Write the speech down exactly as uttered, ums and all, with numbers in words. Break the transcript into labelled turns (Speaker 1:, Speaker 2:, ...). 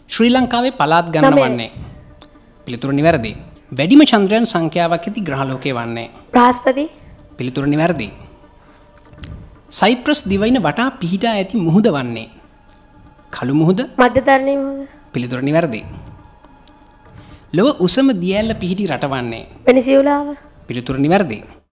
Speaker 1: ශ්‍රී ලංකාවේ පළාත් ගණන වන්නේ පිළිතුරු නිවැරදි. වැඩිම චන්ද්‍රයන් සංඛ්‍යාවක් ඇති ග්‍රහලෝකය වන්නේ
Speaker 2: බ්‍රහස්පති.
Speaker 1: පිළිතුරු නිවැරදි. සයිප්‍රස් දිවයින වටා පිහිටා ඇති මුහුද වන්නේ කළු මුහුද
Speaker 2: මධ්‍යධරණී මුහුද.
Speaker 1: පිළිතුරු නිවැරදි. ලොව උසම දිය ඇල්ල පිහිටි රට වන්නේ
Speaker 2: වෙනිසියුලාව.
Speaker 1: පිළිතුරු නිවැරදි.